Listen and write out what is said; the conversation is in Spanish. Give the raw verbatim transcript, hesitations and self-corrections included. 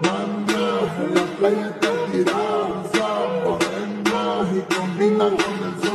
Mana, la playa está tirada, morena y combina con el sol.